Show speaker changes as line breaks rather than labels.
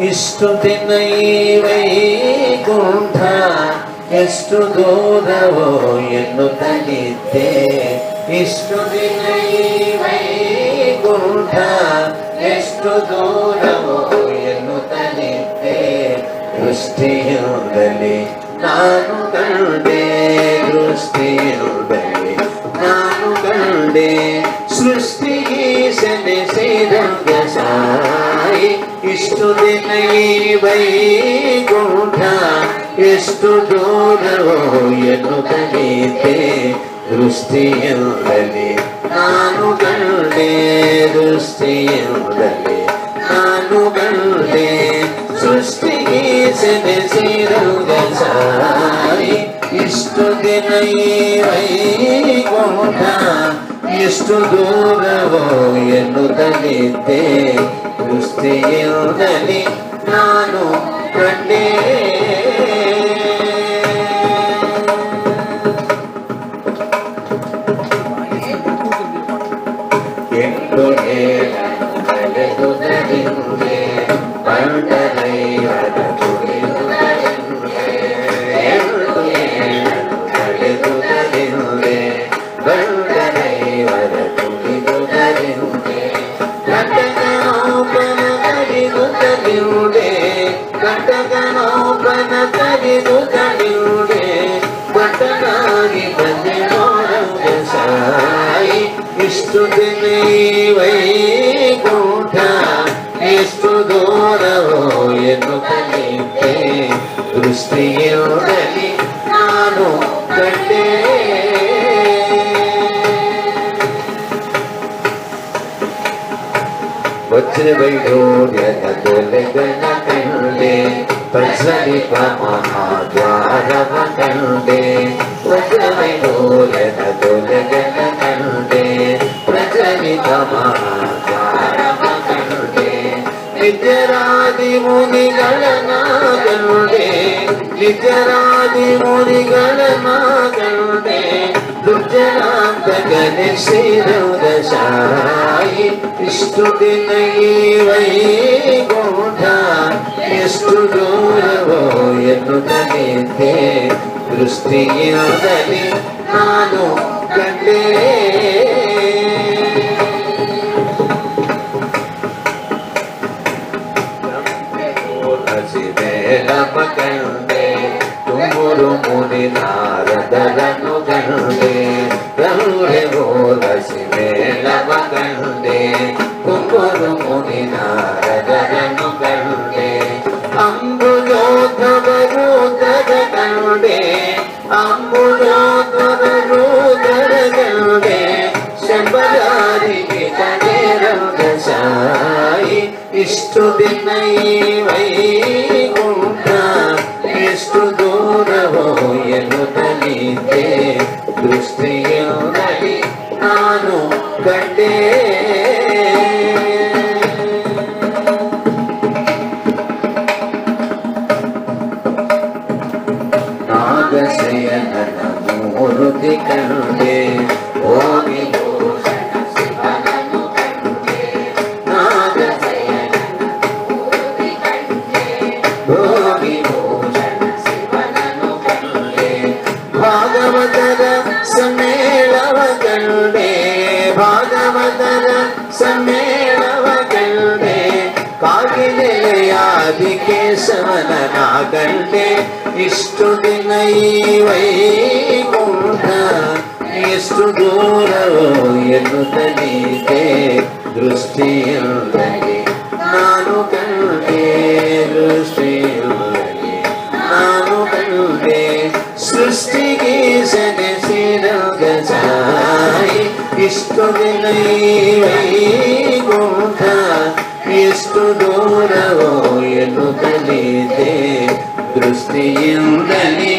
ಇಷ್ಟು ದಿನ ಈ ವೈಕುಂಠ ಎಷ್ಟು ದೂರವೋ ಎನ್ನುತ್ತಲಿದ್ದೆ. ಇಷ್ಟು ದಿನ ಈ ವೈಕುಂಠ ಎಷ್ಟು ದೂರವೋ ಎನ್ನುತ್ತಲಿದ್ದೆ. ದೃಷ್ಟಿಯುಂದಲಿ ನಾನು ಕಂಡೆ, ದೃಷ್ಟಿಯುಂದಲಿ ನಾನು ಕಂಡೆ. ಸೃಷ್ಟಿಗೆ ಸೆನೆಸಿದಂಗ ಸಾಯಿ. ಇಷ್ಟು ದಿನ ಈ ವೈಕುಂಠ ಎಷ್ಟು ದೂರವೋ ಎನ್ನುತ್ತಲಿದ್ದೆ. ದೃಷ್ಟಿಯುಂದಲಿ ನಾನು ಕಂಡೆ, ದೃಷ್ಟಿಯುಂದಲಿ ನಾನು ಕಂಡೆ. ಸೃಷ್ಟಿಗೆ ಸೆನೆಸಿದಂಗ ಸಾಯಿ. ಇಷ್ಟು ದಿನ ಈ ವೈಕುಂಠ ಎಷ್ಟು ದೂರವೋ ಎನ್ನುತ್ತಲಿದ್ದೆ. ದೃಷ್ಟಿಯುಂದಲಿ ನಾನು ಕಂಡೆ. ಎಂದು ಹೇಳುವುದೇ ಬಂಡಲೈವರ ತುಳಿಯುವುದೇ. ಎಂದು ಹೇಳುವುದೇ ಬಂಡಲೈವರ ತುಳಿಯುವುದೇ. ಕಟಕನೋಪನ ಕಲಿಯುವುದೇ, ಕಟಕನೋಪನ ಕಲಿಯುವುದೇ. ಪಟನಾಗಿ ಬಂದೆ ನೋಡುವ ಸಾಯಿ. ಇಷ್ಟು ದಿನ ಈ ವೈಕುಂಠ ಎಷ್ಟು ದೂರವೋ ಎನ್ನುತ್ತಲಿದ್ದೆ. ದೃಷ್ಟಿಯುಂದಲಿ ನಾನು ಕಂಡೆ. ವಜ್ರವೈಢೂರ್ಯದ ತೊಲೆಗಳ ಕಂಡೆ, ಪ್ರಜ್ವಲಿತ ಮಹಾದ್ವಾರವ ಕಂಡೆ. ವಜ್ರವೈಢೂರ್ಯದ ತೊಲೆಗಳ ಕಂಡೆ, ಪ್ರಜ್ವಲಿತ ಮಹಾದ್ವಾರವ ಕಂಡೆ. ನಿಜರಾದಿ ಮುನಿಗಳನ್ನ ಕಂಡೆ, ನಿಜರಾದಿ ಮುನಿಗಳನ್ನ ಕಂಡೆ. ದುರ್ಜನಾಂತ ಗಣೇಶಿರುವುದ ಸಾಯಿ. ಇಷ್ಟು ದಿನ ಈ ವೈಕುಂಠ ಎಷ್ಟು ದೂರವೋ ಎನ್ನುತ್ತಲಿದ್ದೆ. ದೃಷ್ಟಿಯುಂದಲಿ ನಾನು ಕಂಡೆ. ಹಸಿಬೇಡಮ ಕಂಡೆ, ತುಂಬುರು ಮುನಿ ನಾರದರನ್ನು ಕಂಡೆ. ಗರುಡೆ ಹಸಿಬೇಡಮ ಕಂಡೆ, ತುಂಬುರು ಮುನಿ ನಾರದರನ್ನು ಕಂಡೆ. ಅಂಬುಜೋಧವರು ದರ ಕಂಡೆ, ಅಂಬುಜೋಧವರು ದರ ಕಂಡೆ. ಶಂಬರಾರಿಗೆ ಕಡೆರಂಗ ಸಾಯಿ. ಇಷ್ಟು ದಿನ ಈ ವೈಕುಂಠ ಎಷ್ಟು ದೂರವೋ ಎನ್ನುತ್ತಲಿದ್ದೆ. ದೃಷ್ಟಿಯುಂದಲಿ ನಾನು ಕಂಡೆ. ನಾಗಶಯನನ ಮೂರ್ತಿ ಕಂಡೆ, ಹೋಗಿ ಭಾಗವತರ ಸಮ್ಮೇಳವ ಕಂಡೆ, ಭಾಗವತರ ಸಮ್ಮೇಳವ ಕಂಡೆ. ಕಾಗಿನೆಲೆಯಾದಿ ಕೇಶವನ ಕಂಡೆ. ಇಷ್ಟು ದಿನ ಈ ವೈಕುಂಠ ಎಷ್ಟು ದೂರವೋ ಎನ್ನುತ್ತಲಿದ್ದೆ. ದೃಷ್ಟಿಯುಂದಲಿ ನಾನು ಕಂಡೆ, ದೃಷ್ಟಿಯುಂದಲಿ ನಾನು ಕಂಡೆ. ಸೃಷ್ಟಿಗೆ ಸೆನೆಸಿದಂಗ ಸಾಯಿ. ಇಷ್ಟು ದಿನ ಈ ವೈಕುಂಠ ಎಷ್ಟು ದೂರವೋ ಎನ್ನುತ್ತಲಿದ್ದೆ. ದೃಷ್ಟಿಯುಂದಲಿ